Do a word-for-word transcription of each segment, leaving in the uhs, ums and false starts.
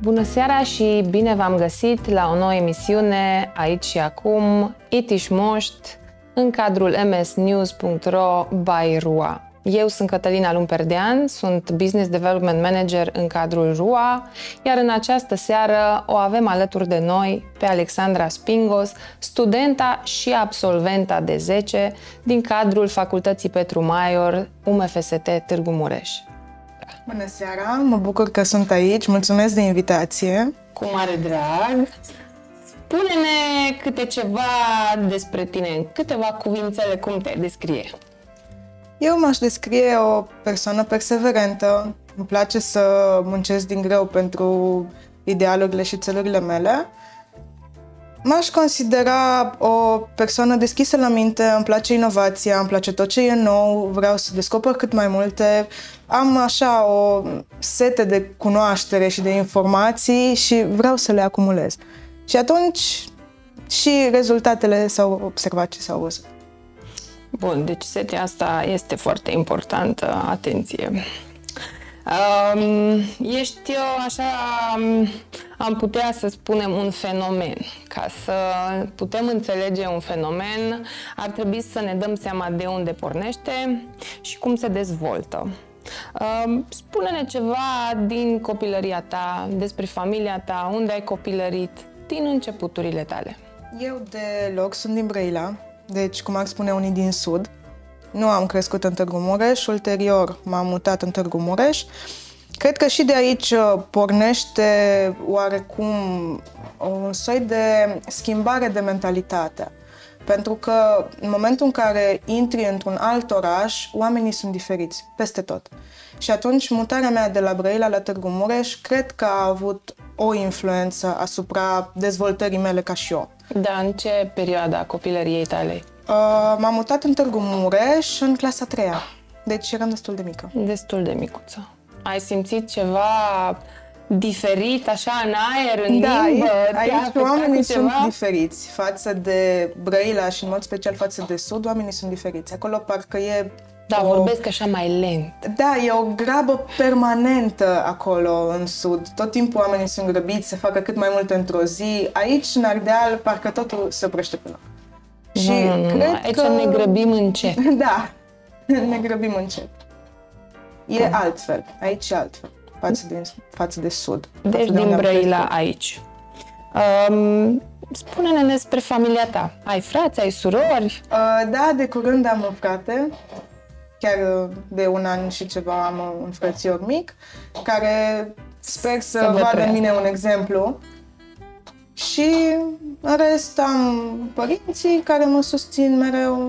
Bună seara și bine v-am găsit la o nouă emisiune Aici și Acum, Itiș Moști, în cadrul m s news punct r o by R U A. Eu sunt Cătălina Lumperdean, sunt Business Development Manager în cadrul R U A, iar în această seară o avem alături de noi pe Alexandra Spingos, studenta și absolventa de zece din cadrul Facultății Petru Maior, U M F S T Târgu Mureș. Bună seara, mă bucur că sunt aici, mulțumesc de invitație. Cu mare drag! Spune-ne câte ceva despre tine, în câteva cuvințele, cum te descrie? Eu m-aș descrie o persoană perseverentă, îmi place să muncesc din greu pentru idealurile și țelurile mele. M-aș considera o persoană deschisă la minte, îmi place inovația, îmi place tot ce e nou, vreau să descoper cât mai multe. Am așa o sete de cunoaștere și de informații și vreau să le acumulez. Și atunci și rezultatele s-au observat și s-au văzut. Bun, deci setea asta este foarte importantă, atenție. Um, ești așa, am putea să spunem, un fenomen. Ca să putem înțelege un fenomen, ar trebui să ne dăm seama de unde pornește și cum se dezvoltă. Um, spune-ne ceva din copilăria ta, despre familia ta, unde ai copilărit, din începuturile tale. Eu deloc sunt din Brăila, deci, cum ar spune unii, din Sud. Nu am crescut în Târgu Mureș, ulterior m-am mutat în Târgu Mureș. Cred că și de aici pornește oarecum un soi de schimbare de mentalitate. Pentru că în momentul în care intri într-un alt oraș, oamenii sunt diferiți, peste tot. Și atunci mutarea mea de la Brăila la Târgu Mureș cred că a avut o influență asupra dezvoltării mele ca și om. Da, în ce perioada copilăriei tale? Uh, m-am mutat în Târgu Mureș în clasa a treia, deci eram destul de mică. Destul de micuță. Ai simțit ceva diferit, așa, în aer, în da, limbă? Aici oamenii sunt diferiți față de Brăila și în mod special față de Sud, oamenii sunt diferiți. Acolo parcă e... Da, o... vorbesc așa mai lent. Da, e o grabă permanentă acolo în Sud. Tot timpul oamenii sunt grăbiți să facă cât mai multe într-o zi. Aici, în Ardeal, parcă totul se oprește pe loc. Și nu, nu, cred aici că... ne grăbim încet. Da, ne grăbim încet. E Bun. altfel, aici e altfel, față de, față de Sud. Deci de din Brăila aici. Um, spune-ne despre familia ta. Ai frați, ai surori? Uh, da, de curând am un frate, chiar de un an și ceva am un frățior mic, care sper să, să vadă în mine un exemplu. Și în rest am părinții care mă susțin mereu.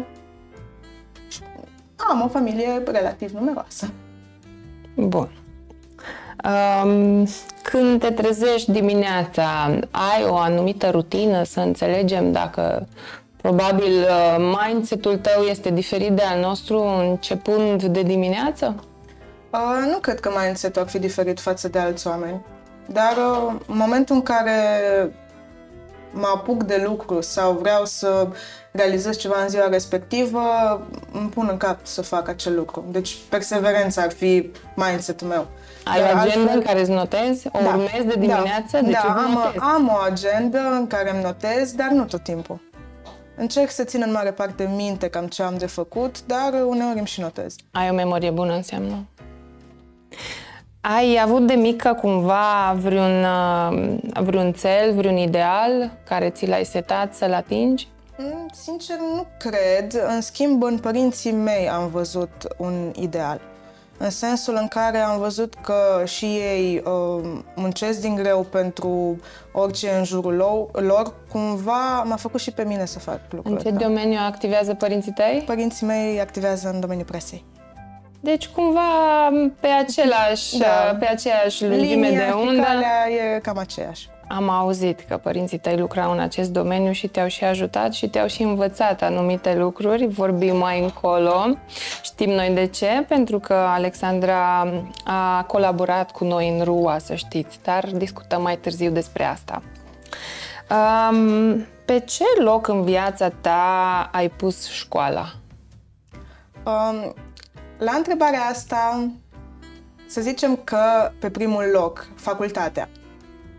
Am o familie relativ numeroasă. Bun. Um, când te trezești dimineața, ai o anumită rutină, să înțelegem dacă probabil mindset-ul tău este diferit de al nostru începând de dimineață? Uh, nu cred că mindset-ul ar fi diferit față de alți oameni. Dar uh, în momentul în care mă apuc de lucru sau vreau să realizez ceva în ziua respectivă, îmi pun în cap să fac acel lucru. Deci perseverența ar fi mindset-ul meu. Ai o agenda în care îți notezi? O da, urmezi de dimineață? Da, de da ce am, am o agenda în care îmi notez, dar nu tot timpul. Încerc să țin în mare parte minte cam ce am de făcut, dar uneori îmi și notez. Ai o memorie bună, înseamnă? Ai avut de mică cumva vreun, vreun cel, vreun ideal care ți l-ai setat să-l atingi? Sincer, nu cred. În schimb, în părinții mei am văzut un ideal. În sensul în care am văzut că și ei uh, muncesc din greu pentru orice în jurul lor, cumva m-a făcut și pe mine să fac lucrul ăsta. În ce domeniu activează părinții tăi? Părinții mei activează în domeniul presei. Deci cumva pe același, da. pe aceeași lungime de undă. Linia e cam aceeași. Am auzit că părinții tăi lucrau în acest domeniu și te-au și ajutat și te-au și învățat anumite lucruri. Vorbim mai încolo. Știm noi de ce, pentru că Alexandra a colaborat cu noi în R U A, să știți, dar discutăm mai târziu despre asta. Um, pe ce loc în viața ta ai pus școala? Um, la întrebarea asta, să zicem că pe primul loc, facultatea.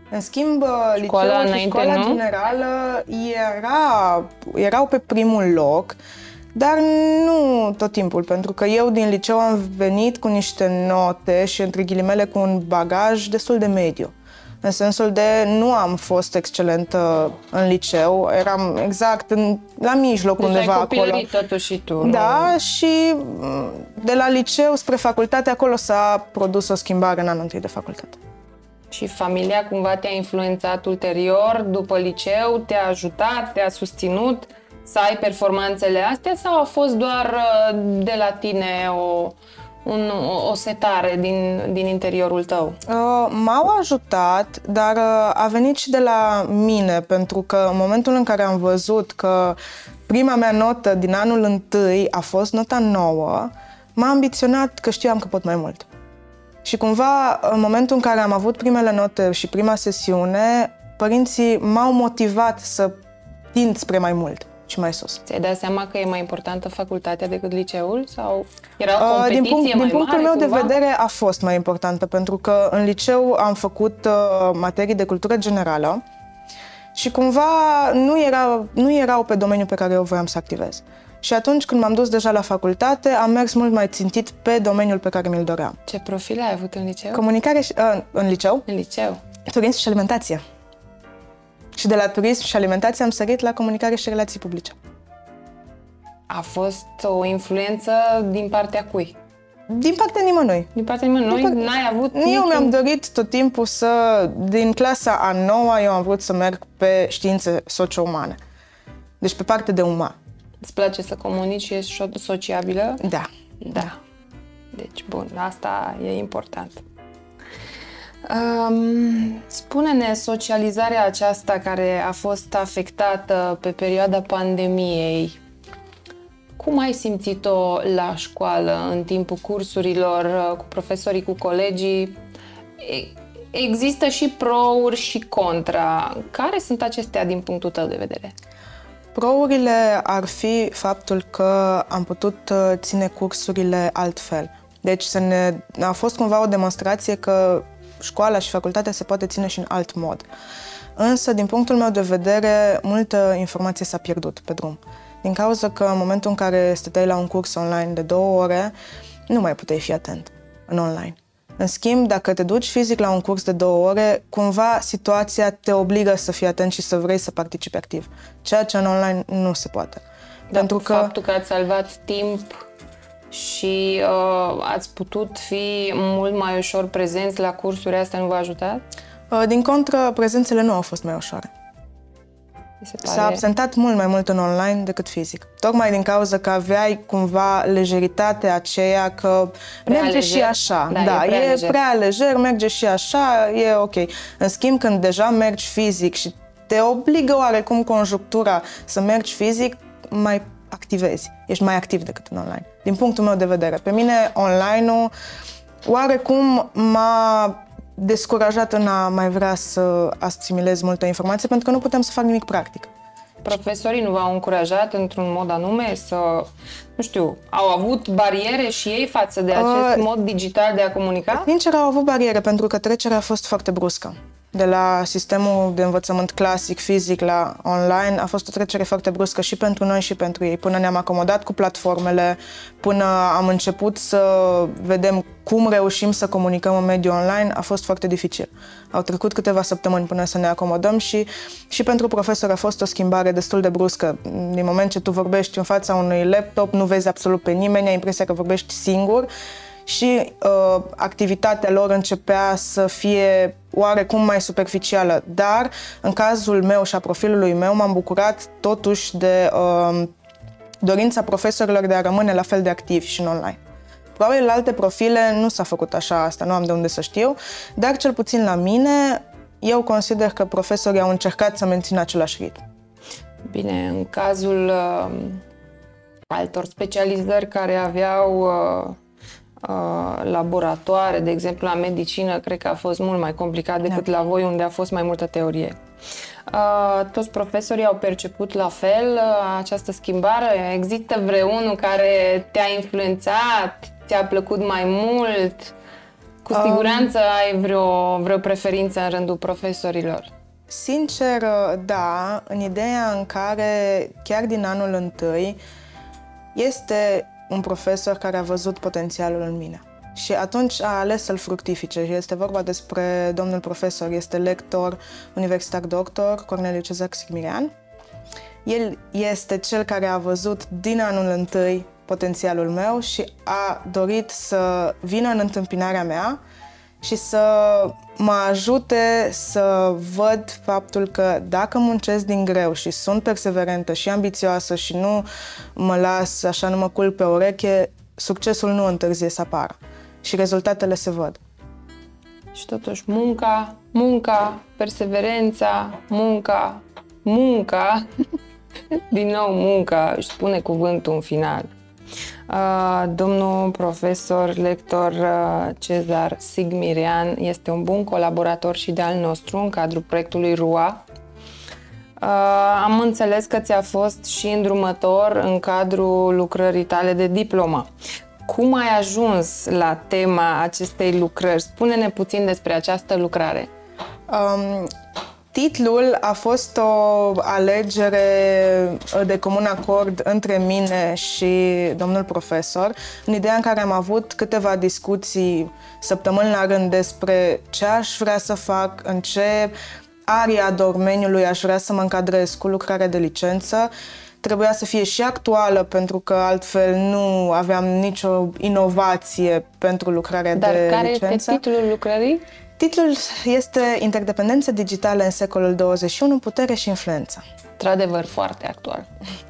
În schimb, școala liceul și școala nu? generală era, erau pe primul loc, dar nu tot timpul, pentru că eu din liceu am venit cu niște note și, între ghilimele, cu un bagaj destul de mediu. În sensul de nu am fost excelentă în liceu, eram exact în, la mijloc, deci undeva acolo. Deci ai copilărit totuși și tu. Da, nu? și de la liceu spre facultate, acolo s-a produs o schimbare în anul întâi de facultate. Și familia cumva te-a influențat ulterior, după liceu, te-a ajutat, te-a susținut să ai performanțele astea sau a fost doar de la tine o, un, o setare din, din interiorul tău? M-au ajutat, dar a venit și de la mine, pentru că în momentul în care am văzut că prima mea notă din anul întâi a fost nota nouă, m-a ambiționat că știam că pot mai mult. Și cumva, în momentul în care am avut primele note și prima sesiune, părinții m-au motivat să tind spre mai mult și mai sus. Ți-ai dat seama că e mai importantă facultatea decât liceul? Sau era o competiție din punct, mai din punctul mare, meu cumva? de vedere a fost mai importantă, pentru că în liceu am făcut uh, materii de cultură generală și cumva nu, era, nu erau pe domeniul pe care eu voiam să activez. Și atunci când m-am dus deja la facultate, am mers mult mai țintit pe domeniul pe care mi-l doream. Ce profil ai avut în liceu? Comunicare și, uh, în liceu? În liceu. Turism și alimentație. Și de la turism și alimentație am sărit la comunicare și relații publice. A fost o influență din partea cui? Din partea nimănui. Din partea nimănui? Part... N-ai avut Eu niciun... mi-am dorit tot timpul să... Din clasa a noua, eu am vrut să merg pe științe socio-umane. Deci pe partea de uman. Îți place să comunici și ești sociabilă? Da. Da. Deci, bun, asta e important. Um, spune-ne, socializarea aceasta care a fost afectată pe perioada pandemiei, cum ai simțit-o la școală, în timpul cursurilor, cu profesorii, cu colegii? Există și pro-uri și contra. Care sunt acestea din punctul tău de vedere? Pro-urile ar fi faptul că am putut ține cursurile altfel. Deci să ne... a fost cumva o demonstrație că școala și facultatea se poate ține și în alt mod. Însă, din punctul meu de vedere, multă informație s-a pierdut pe drum. Din cauza că în momentul în care stăteai la un curs online de două ore, nu mai puteai fi atent în online. În schimb, dacă te duci fizic la un curs de două ore, cumva situația te obligă să fii atent și să vrei să participi activ. Ceea ce în online nu se poate. Dar Pentru că faptul că ați salvat timp și uh, ați putut fi mult mai ușor prezenți la cursuri, astea nu v-a ajutat? Uh, din contră, prezențele nu au fost mai ușoare. Pare... S-a absentat mult mai mult în online decât fizic. Tocmai din cauza că aveai cumva lejeritatea aceea că prea merge lejer. și așa. Da, da e, prea, e lejer. prea lejer, merge și așa, e ok. În schimb, când deja mergi fizic și te obligă oarecum conjunctura să mergi fizic, mai activezi. Ești mai activ decât în online. Din punctul meu de vedere. Pe mine, online-ul oarecum m-a descurajat în a mai vrea să asimilez multă informație, pentru că nu putem să fac nimic practic. Profesorii nu v-au încurajat într-un mod anume să, nu știu, au avut bariere și ei față de acest uh, mod digital de a comunica? Sincer, au avut bariere, pentru că trecerea a fost foarte bruscă. De la sistemul de învățământ clasic, fizic, la online, a fost o trecere foarte bruscă și pentru noi și pentru ei. Până ne-am acomodat cu platformele, până am început să vedem cum reușim să comunicăm în mediul online, a fost foarte dificil. Au trecut câteva săptămâni până să ne acomodăm și, și pentru profesor a fost o schimbare destul de bruscă. Din moment ce tu vorbești în fața unui laptop, nu vezi absolut pe nimeni, ai impresia că vorbești singur, și uh, activitatea lor începea să fie oarecum mai superficială. Dar, în cazul meu și a profilului meu, m-am bucurat totuși de uh, dorința profesorilor de a rămâne la fel de activi și în online. Probabil la alte profile nu s-a făcut așa, asta nu am de unde să știu, dar cel puțin la mine, eu consider că profesorii au încercat să mențină același ritm. Bine, în cazul uh, altor specializări care aveau uh, laboratoare, de exemplu la medicină, cred că a fost mult mai complicat decât da. la voi, unde a fost mai multă teorie. Toți profesorii au perceput la fel această schimbare? Există vreunul care te-a influențat? Ți-a plăcut mai mult? Cu siguranță um, ai vreo, vreo preferință în rândul profesorilor. Sincer, da, în ideea în care chiar din anul întâi este un profesor care a văzut potențialul în mine. Și atunci a ales să-l fructifice. Este vorba despre domnul profesor, este lector universitar doctor Corneliu Cezar Sigmirian. El este cel care a văzut din anul întâi potențialul meu și a dorit să vină în întâmpinarea mea și să mă ajute să văd faptul că dacă muncesc din greu și sunt perseverentă și ambițioasă și nu mă las, așa, nu mă culc pe ureche, succesul nu întârzie să apară și rezultatele se văd. Și totuși munca, munca, perseverența, munca, munca, din nou munca, își spune cuvântul în final. Uh, domnul profesor, lector uh, Cezar Sigmirian este un bun colaborator și de al nostru în cadrul proiectului R U A. Uh, am înțeles că ți-a fost și îndrumător în cadrul lucrării tale de diplomă. Cum ai ajuns la tema acestei lucrări? Spune-ne puțin despre această lucrare. Um, titlul a fost o alegere de comun acord între mine și domnul profesor, în ideea în care am avut câteva discuții săptămâni la rând despre ce aș vrea să fac, în ce aria domeniului aș vrea să mă încadrez cu lucrarea de licență. Trebuia să fie și actuală, pentru că altfel nu aveam nicio inovație pentru lucrarea Dar de care licență. este titlul lucrării? Titlul este Interdependență digitală în secolul douăzeci și unu, putere și influență. Într-adevăr, foarte actual.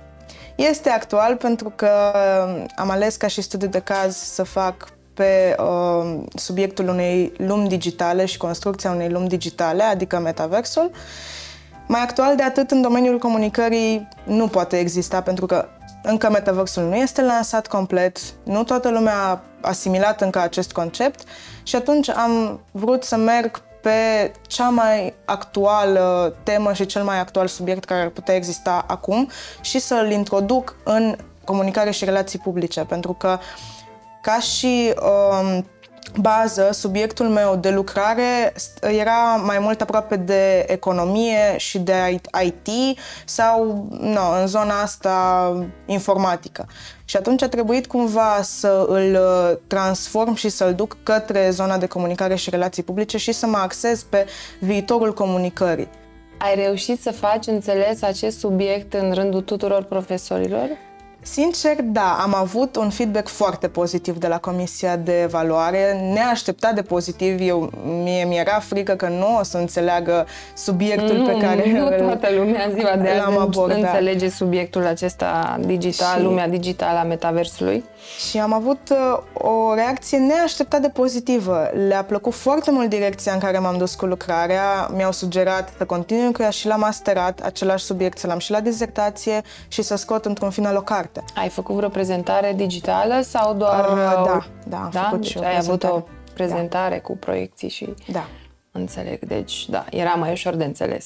Este actual pentru că am ales ca și studiu de caz să fac pe uh, subiectul unei lumi digitale și construcția unei lumi digitale, adică metaversul. Mai actual de atât, în domeniul comunicării nu poate exista, pentru că încă metaversul nu este lansat complet, nu toată lumea a asimilat încă acest concept și atunci am vrut să merg pe cea mai actuală temă și cel mai actual subiect care ar putea exista acum și să-l introduc în comunicare și relații publice, pentru că ca și um, bază, subiectul meu de lucrare era mai mult aproape de economie și de I T sau no, în zona asta informatică. Și atunci a trebuit cumva să îl transform și să-l duc către zona de comunicare și relații publice și să mă axez pe viitorul comunicării. Ai reușit să faci înțeles acest subiect în rândul tuturor profesorilor? Sincer, da, am avut un feedback foarte pozitiv de la Comisia de Evaluare, neașteptat de pozitiv. Eu, mie mi-era frică că nu o să înțeleagă subiectul nu, pe care nu toată lumea în ziua de azi înțelege subiectul acesta digital, și, lumea digitală a metaversului. Și am avut uh, o reacție neașteptat de pozitivă. Le-a plăcut foarte mult direcția în care m-am dus cu lucrarea, mi-au sugerat să continui cu ea și la masterat, același subiect să l-am și la dizertație și să scot într-un final o carte. Ai făcut vreo prezentare digitală sau doar... Uh, da, da, am da? făcut Deci și o ai prezentare. avut o prezentare da. cu proiecții și... Da. Înțeleg, deci da, era mai ușor de înțeles.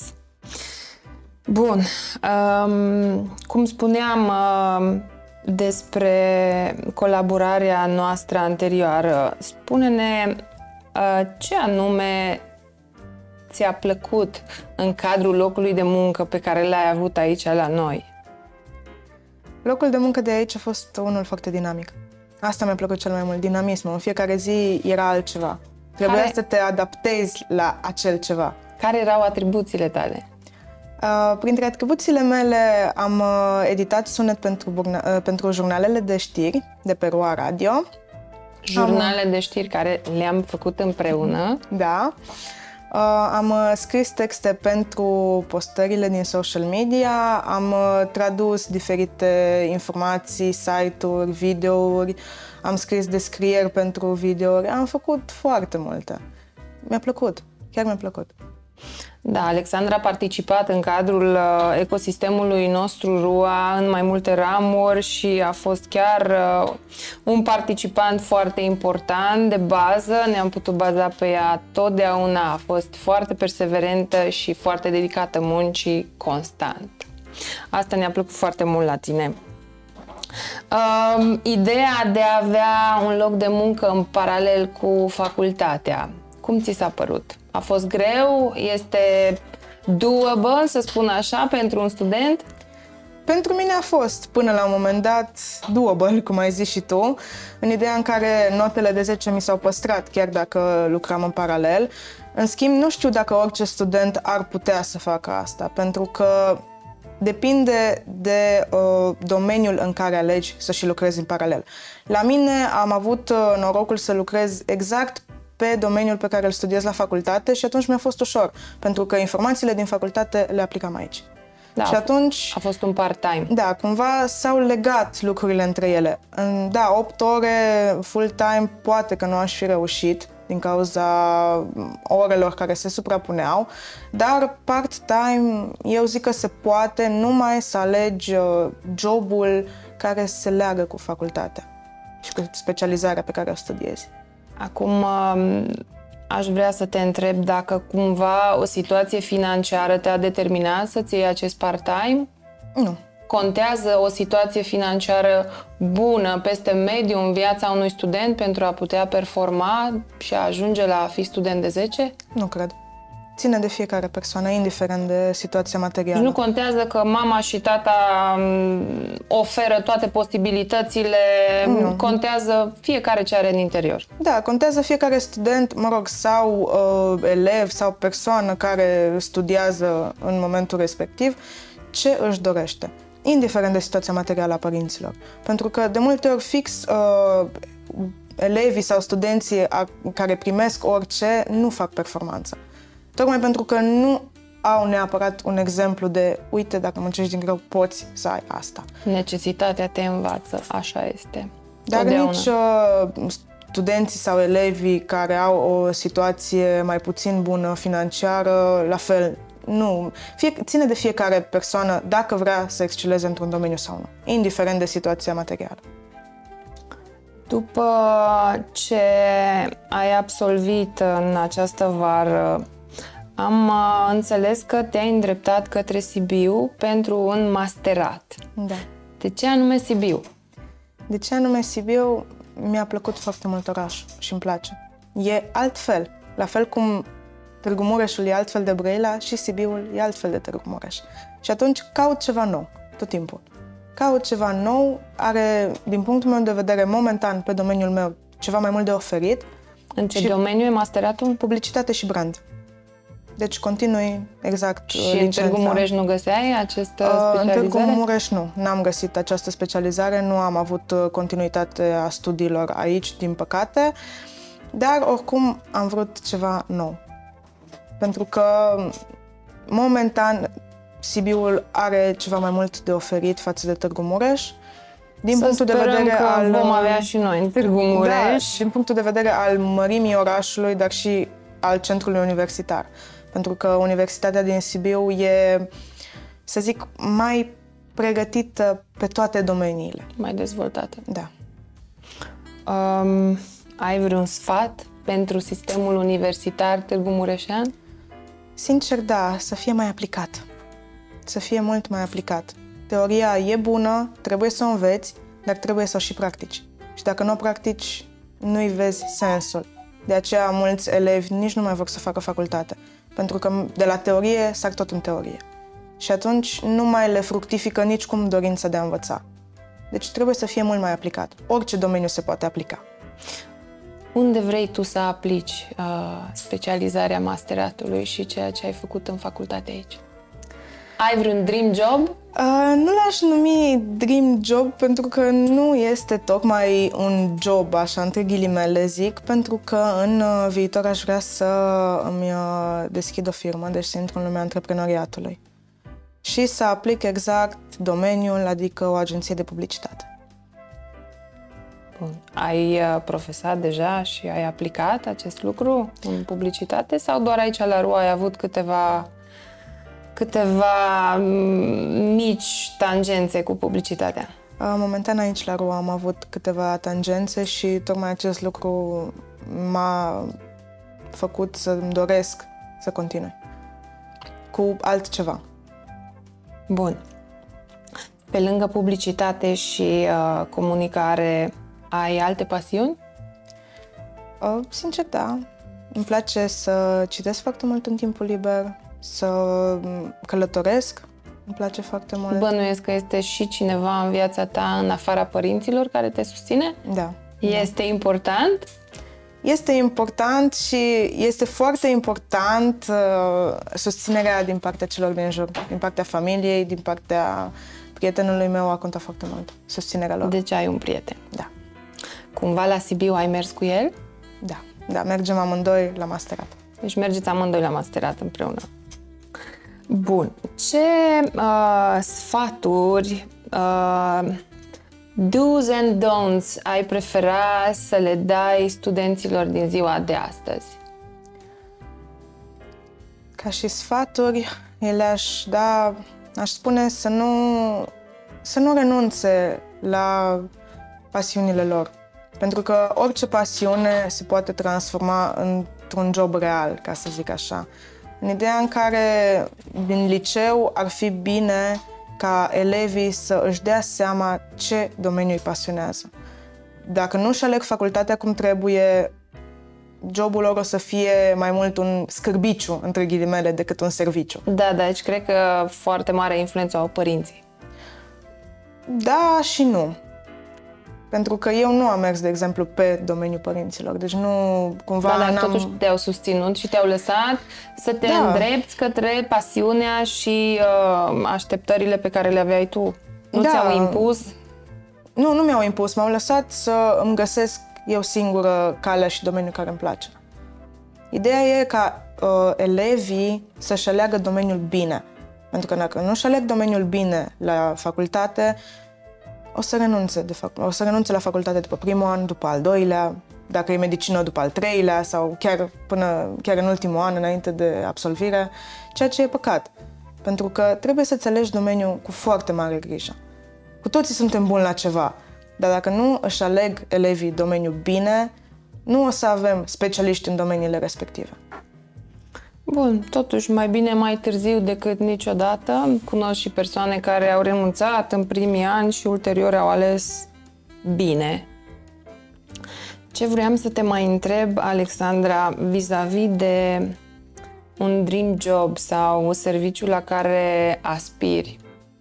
Bun, um, cum spuneam uh, despre colaborarea noastră anterioară, spune-ne uh, ce anume ți-a plăcut în cadrul locului de muncă pe care l-ai avut aici la noi? Locul de muncă de aici a fost unul foarte dinamic. Asta mi-a plăcut cel mai mult, dinamismul. În fiecare zi era altceva. Trebuia care... să te adaptezi la acel ceva. Care erau atribuțiile tale? Uh, printre atribuțiile mele am uh, editat sunet pentru, burna, uh, pentru jurnalele de știri de pe R U A Radio. Jurnale am... de știri care le-am făcut împreună. Da. Uh, am uh, scris texte pentru postările din social media, am uh, tradus diferite informații, site-uri, videouri, am scris descrieri pentru videouri, am făcut foarte multe. Mi-a plăcut, chiar mi-a plăcut. Da, Alexandra a participat în cadrul uh, ecosistemului nostru R U A în mai multe ramuri și a fost chiar uh, un participant foarte important de bază. Ne-am putut baza pe ea totdeauna. A fost foarte perseverentă și foarte dedicată muncii constant. Asta ne-a plăcut foarte mult la tine. Uh, ideea de a avea un loc de muncă în paralel cu facultatea, cum ți s-a părut? A fost greu? Este doable, să spun așa, pentru un student? Pentru mine a fost, până la un moment dat, doable, cum ai zis și tu, în ideea în care notele de zece mi s-au păstrat, chiar dacă lucram în paralel. În schimb, nu știu dacă orice student ar putea să facă asta, pentru că depinde de uh, domeniul în care alegi să și lucrezi în paralel. La mine am avut uh, norocul să lucrez exact pe domeniul pe care îl studiez la facultate și atunci mi-a fost ușor, pentru că informațiile din facultate le aplicam aici. Da, și atunci, a fost un part-time. Da, cumva s-au legat lucrurile între ele. Da, opt ore full-time poate că nu aș fi reușit din cauza orelor care se suprapuneau, dar part-time eu zic că se poate numai să alegi jobul care se leagă cu facultatea și cu specializarea pe care o studiezi. Acum aș vrea să te întreb dacă cumva o situație financiară te-a determinat să-ți iei acest part-time? Nu. Contează o situație financiară bună peste mediu în viața unui student pentru a putea performa și a ajunge la a fi student de zece? Nu cred. Ține de fiecare persoană, indiferent de situația materială. Deci nu contează că mama și tata oferă toate posibilitățile, nu. Contează fiecare ce are în interior. Da, contează fiecare student, mă rog, sau uh, elev sau persoană care studiază în momentul respectiv, ce își dorește, indiferent de situația materială a părinților. Pentru că de multe ori fix uh, elevii sau studenții a, care primesc orice nu fac performanță. Tocmai pentru că nu au neapărat un exemplu de, uite, dacă muncești din greu, poți să ai asta. Necesitatea te învață, așa este. Dar Totdeauna. nici uh, studenții sau elevii care au o situație mai puțin bună financiară, la fel, nu. Fie, ține de fiecare persoană dacă vrea să exceleze într-un domeniu sau nu, indiferent de situația materială. După ce ai absolvit în această vară, am uh, înțeles că te-ai îndreptat către Sibiu pentru un masterat. Da. De ce anume Sibiu? De ce anume Sibiu? Mi-a plăcut foarte mult orașul și îmi place. E altfel. La fel cum Târgu Mureșul e altfel de Brăila, și Sibiul e altfel de Târgu Mureș. Și atunci caut ceva nou, tot timpul. Caut ceva nou, are, din punctul meu de vedere, momentan, pe domeniul meu, ceva mai mult de oferit. În ce domeniu e masteratul? Publicitate și brand. Deci continui exact și licența. în Târgu Mureș nu găseai această specializare? În Târgu Mureș nu, n-am găsit această specializare, nu am avut continuitate a studiilor aici, din păcate, dar oricum am vrut ceva nou. Pentru că momentan Sibiul are ceva mai mult de oferit față de Târgu Mureș. Din Să punctul de vedere că al vom avea și noi în Târgu Mureș. Da, din punctul de vedere al mărimii orașului, dar și al centrului universitar. Pentru că Universitatea din Sibiu e, să zic, mai pregătită pe toate domeniile. Mai dezvoltată. Da. Um, ai vreun sfat pentru sistemul universitar Târgu Mureșean? Sincer, da, să fie mai aplicat. Să fie mult mai aplicat. Teoria e bună, trebuie să o înveți, dar trebuie să o și practici. Și dacă nu o practici, nu-i vezi sensul. De aceea mulți elevi nici nu mai vor să facă facultate. Pentru că de la teorie sar tot în teorie. Și atunci nu mai le fructifică nicicum dorința de a învăța. Deci trebuie să fie mult mai aplicat. Orice domeniu se poate aplica. Unde vrei tu să aplici uh, specializarea masteratului și ceea ce ai făcut în facultate aici? Ai vreun dream job? Uh, nu l-aș numi dream job pentru că nu este tocmai un job, așa, între ghilimele zic, pentru că în uh, viitor aș vrea să îmi uh, deschid o firmă, deci să intru în lumea antreprenoriatului și să aplic exact domeniul, adică o agenție de publicitate. Bun. Ai uh, profesat deja și ai aplicat acest lucru în publicitate sau doar aici la R U A ai avut câteva câteva mici tangențe cu publicitatea? Momentan aici la R U A am avut câteva tangențe și tocmai acest lucru m-a făcut să-mi doresc să continui cu altceva. Bun. Pe lângă publicitate și uh, comunicare, ai alte pasiuni? Uh, sincer, da. Îmi place să citesc foarte mult în timpul liber, să călătoresc, îmi place foarte mult. Bănuiesc că este și cineva în viața ta, în afara părinților, care te susține? Da. Este da. important? Este important și este foarte important uh, susținerea din partea celor din jur, din partea familiei, din partea prietenului meu a contat foarte mult, susținerea lor. Deci ai un prieten. Da. Cumva la Sibiu ai mers cu el? Da, da, mergem amândoi la masterat. Deci mergeți amândoi la masterat împreună. Bun. Ce uh, sfaturi, uh, do's and don'ts ai prefera să le dai studenților din ziua de astăzi? Ca și sfaturi, ele aș da, aș spune să nu, să nu renunțe la pasiunile lor. Pentru că orice pasiune se poate transforma într-un job real, ca să zic așa. În ideea în care din liceu ar fi bine ca elevii să își dea seama ce domeniu îi pasionează. Dacă nu își aleg facultatea cum trebuie, jobul lor o să fie mai mult un scârbiciu, între ghilimele, decât un serviciu. Da, da, deci cred că foarte mare influență au părinții. Da și nu. Pentru că eu nu am mers, de exemplu, pe domeniul părinților. Deci nu cumva Da, dar n-am... totuși te-au susținut și te-au lăsat să te Da. îndrepți către pasiunea și uh, așteptările pe care le aveai tu. Nu Da. ți-au impus? Nu, nu mi-au impus. M-au lăsat să îmi găsesc eu singură calea și domeniul care îmi place. Ideea e ca uh, elevii să-și aleagă domeniul bine. Pentru că dacă nu își aleg domeniul bine la facultate, o să renunțe, de fapt, o să renunțe la facultate după primul an, după al doilea, dacă e medicină după al treilea sau chiar până chiar în ultimul an, înainte de absolvire, ceea ce e păcat. Pentru că trebuie să-ți alegi domeniul cu foarte mare grijă. Cu toții suntem buni la ceva, dar dacă nu își aleg elevii domeniul bine, nu o să avem specialiști în domeniile respective. Bun, totuși mai bine mai târziu decât niciodată. Cunosc și persoane care au renunțat în primii ani și ulterior au ales bine. Ce vreau să te mai întreb, Alexandra, vis-a-vis de un dream job sau un serviciu la care aspiri.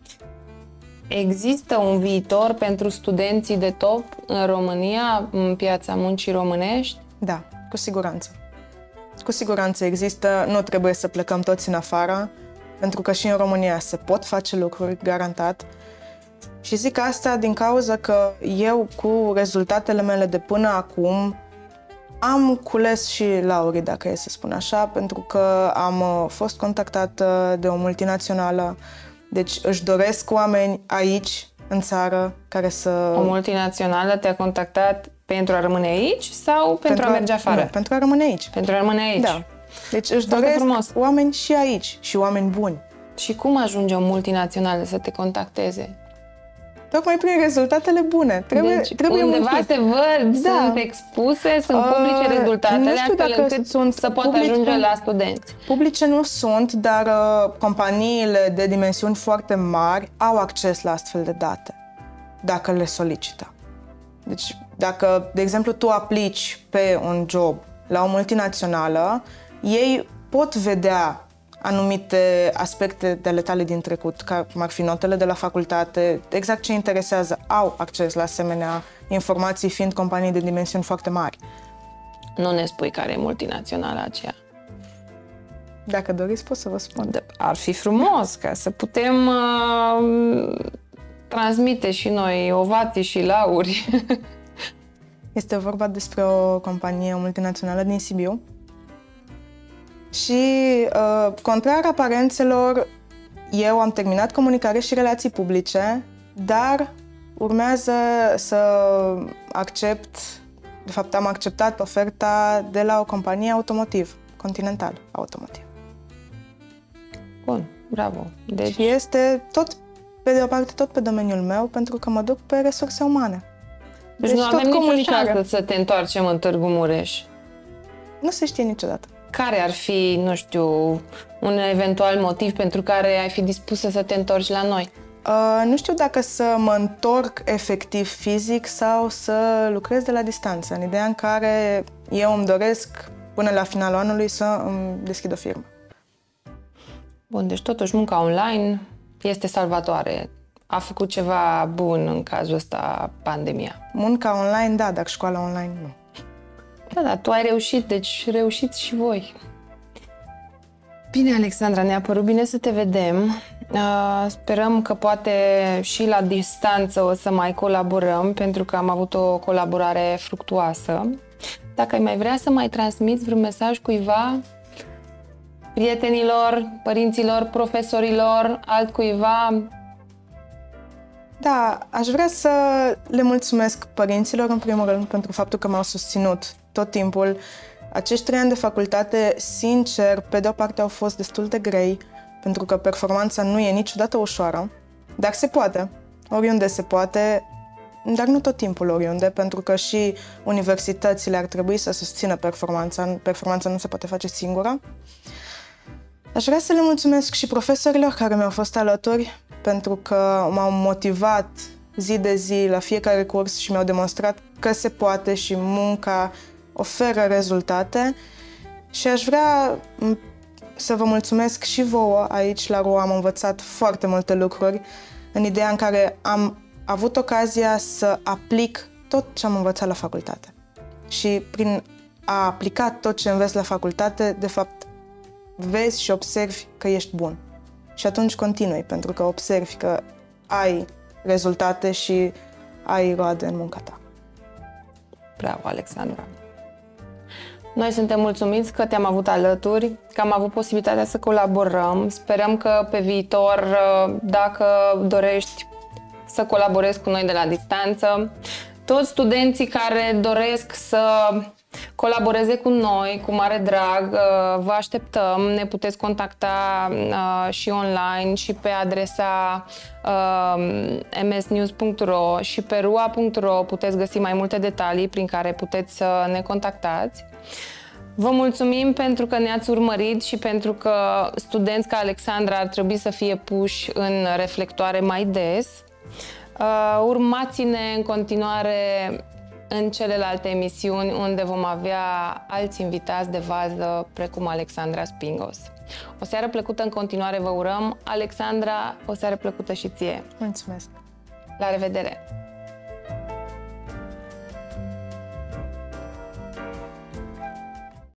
Există un viitor pentru studenții de top în România, în piața muncii românești? Da, cu siguranță. Cu siguranță există, nu trebuie să plecăm toți în afară, pentru că și în România se pot face lucruri, garantat. Și zic asta din cauza că eu, cu rezultatele mele de până acum, am cules și laurii, dacă e să spun așa, pentru că am fost contactată de o multinațională, deci își doresc oameni aici, în țară, care să... O multinațională te-a contactat pentru a rămâne aici sau pentru, pentru a merge afară? Nu, pentru a rămâne aici. Pentru a rămâne aici. Da. Deci își Foarte doresc frumos. oameni și aici, și oameni buni. Și cum ajunge o multinațională să te contacteze? Tocmai prin rezultatele bune. Trebuie, deci, trebuie undeva muncit. se văd, Da. sunt expuse, sunt publice Uh, rezultatele, nu știu astfel dacă încât sunt să poată publice. ajunge la studenți. Publice nu sunt, dar uh, companiile de dimensiuni foarte mari au acces la astfel de date, dacă le solicită. Deci, dacă, de exemplu, tu aplici pe un job la o multinațională, ei pot vedea anumite aspecte de ale tale din trecut, ca cum ar fi notele de la facultate, exact ce interesează, au acces la asemenea informații, fiind companii de dimensiuni foarte mari. Nu ne spui care e multinaționala aceea. Dacă doriți, pot să vă spun. De- Ar fi frumos ca să putem uh, transmite și noi ovații și lauri. Este vorba despre o companie multinațională din Sibiu. Și, uh, contrar aparențelor, eu am terminat comunicare și relații publice, dar urmează să accept, de fapt am acceptat oferta de la o companie automotiv, Continental Automotiv. Bun, bravo. Deci, Și este tot, pe de o parte, tot pe domeniul meu, pentru că mă duc pe resurse umane. deci, deci nu tot avem nicio comunicare. șansă să te întoarcem în Târgu Mureș. Nu se știe niciodată. Care ar fi, nu știu, un eventual motiv pentru care ai fi dispusă să te întorci la noi? Uh, nu știu dacă să mă întorc efectiv fizic sau să lucrez de la distanță, în ideea în care eu îmi doresc până la finalul anului să îmi deschid o firmă. Bun, deci totuși munca online este salvatoare. A făcut ceva bun în cazul ăsta pandemia. Munca online, da, dar școala online nu. Da, da, tu ai reușit, deci reușiți și voi. Bine, Alexandra, ne-a părut bine să te vedem. Uh, sperăm că poate și la distanță o să mai colaborăm, pentru că am avut o colaborare fructuoasă. Dacă ai mai vrea să mai transmiți vreun mesaj cuiva, prietenilor, părinților, profesorilor, altcuiva? Da, aș vrea să le mulțumesc părinților, în primul rând, pentru faptul că m-au susținut tot timpul. Acești trei ani de facultate, sincer, pe de o parte au fost destul de grei, pentru că performanța nu e niciodată ușoară, dar se poate, oriunde se poate, dar nu tot timpul oriunde, pentru că și universitățile ar trebui să susțină performanța, performanța nu se poate face singură. Aș vrea să le mulțumesc și profesorilor care mi-au fost alături, pentru că m-au motivat zi de zi la fiecare curs și mi-au demonstrat că se poate și munca oferă rezultate. Și aș vrea să vă mulțumesc și vouă. Aici la R U A am învățat foarte multe lucruri, în ideea în care am avut ocazia să aplic tot ce am învățat la facultate. Și prin a aplica tot ce înveți la facultate, de fapt, vezi și observi că ești bun. Și atunci continui, pentru că observi că ai rezultate și ai roade în munca ta. Bravo, Alexandra! Noi suntem mulțumiți că te-am avut alături, că am avut posibilitatea să colaborăm. Sperăm că pe viitor, dacă dorești să colaborezi cu noi de la distanță, toți studenții care doresc să colaboreze cu noi, cu mare drag, vă așteptăm. Ne puteți contacta și online și pe adresa m s news punct r o și pe r u a punct r o puteți găsi mai multe detalii prin care puteți să ne contactați. Vă mulțumim pentru că ne-ați urmărit și pentru că studenți ca Alexandra ar trebui să fie puși în reflectoare mai des. Urmați-ne în continuare în celelalte emisiuni unde vom avea alți invitați de vază, precum Alexandra Spingos. O seară plăcută în continuare vă urăm. Alexandra, o seară plăcută și ție. Mulțumesc! La revedere!